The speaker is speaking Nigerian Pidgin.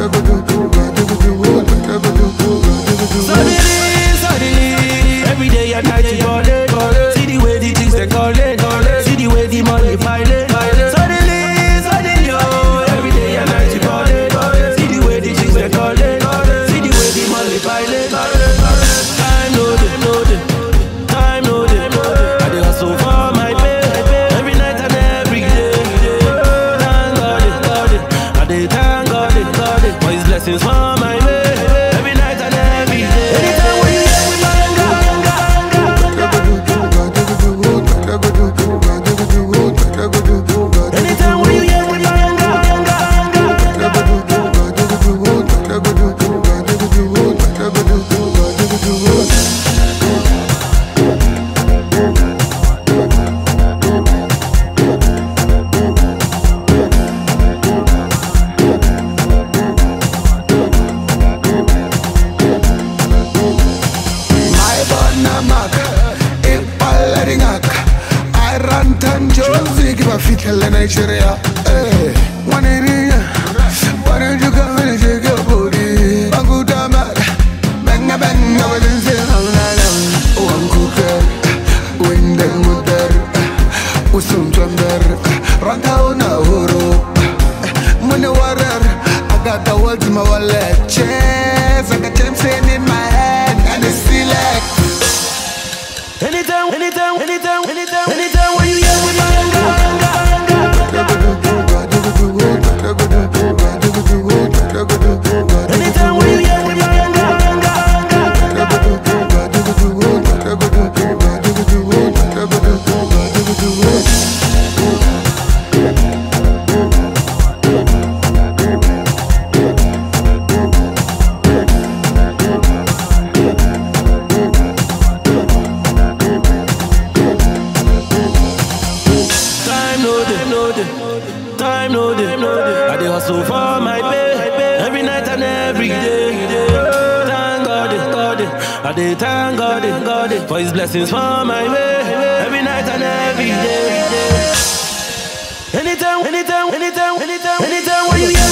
Suddenly, every day and night you call it. See the way the things they call it. See the way the money pile it. Suddenly, oh, every day and night you call it. See the way the things they call it. See the way the money pile it. Time no day. I dey hustle for my pay. Every night and every day. Thank God it. I dey thank God it. For His blessings for my way. Every night and every day. Anytime when you hear me anytime when you hear me I Runtown Josie give a fit in Nigeria. One area, why don't you come and shake your booty? Banguta mad, banga banga, but then say oh I'm cooker, wind and water, usum thunder, Runtown Uhuru, money water. I got the world in my wallet, chairs, I got gems in my hand, and it's still like. Anytime when you hear me anytime when you hear me Time no day. I dey hustle for my pay. Every night and every day. Thank God it. I dey thank God it. For His blessings for my way. Every night and every day. Anytime when you hear